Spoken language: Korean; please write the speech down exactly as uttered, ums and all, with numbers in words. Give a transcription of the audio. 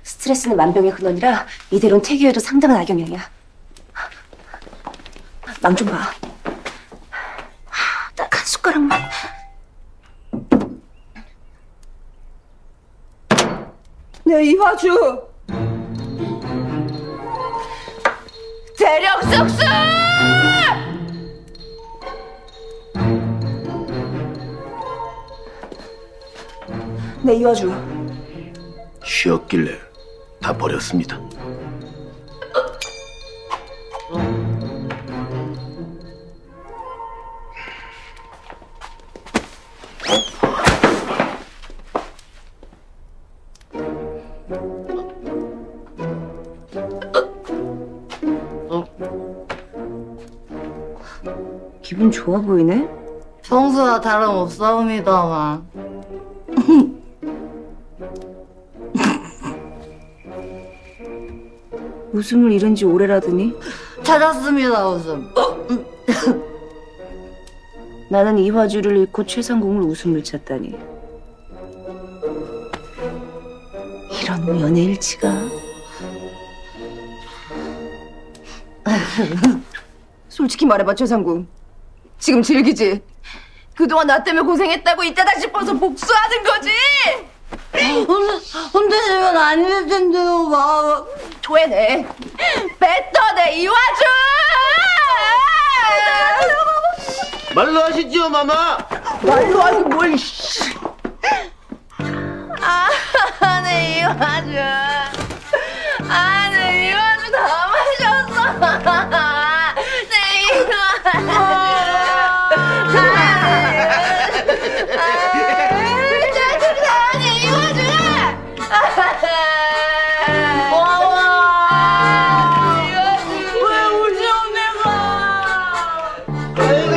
스트레스는 만병의 근원이라 이대로는 태교에도 상당한 악영향이야. 망 좀 봐. 딱 한 숟가락만. 네, 이화주. 대령 쑥쑥! 네, 이화주. 쉬었길래 다 버렸습니다. 기분 좋아 보이네? 평소와 다름없사옵니다만. 웃음을 잃은 지 오래라더니? 찾았습니다, 웃음. 나는 이화주를 잃고 최상공을 웃음을 찾다니. 이런 우연의 일치가. 솔직히 말해봐, 최상공. 지금 즐기지? 그동안 나 때문에 고생했다고 이때다 싶어서 복수하는 거지? 혼내시면 안 될 텐데요, 막. 토해내. 뱉어내, 이화주! 말로 하시죠, 마마. 말로 하기 뭘. 아, 네, 이화주. 아, 네, 이화주 다 마셨어. 네, 이화주. 아이고,